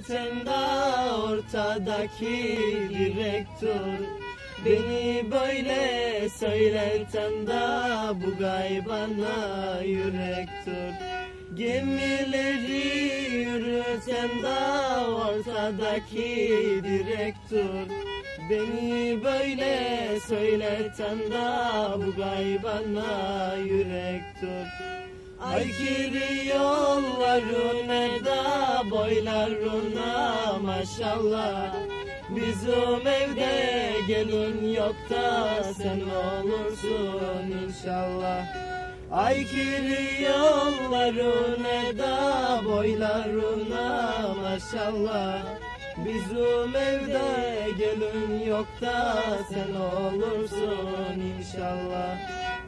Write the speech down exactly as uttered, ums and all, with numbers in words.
söyleten da ortadaki direktör. Beni böyle söyleten da bu gaybana yürektir. Gemileri yürüten da ortadaki direktör. Beni böyle söyleten da bu gaybana yürektir. Aykırı yollarına da boylarına maşallah. Bizim evde gelin yok da sen olursun inşallah. Aykırı yollarına da boylarına maşallah. Bizim evde gelin yok da sen olursun inşallah.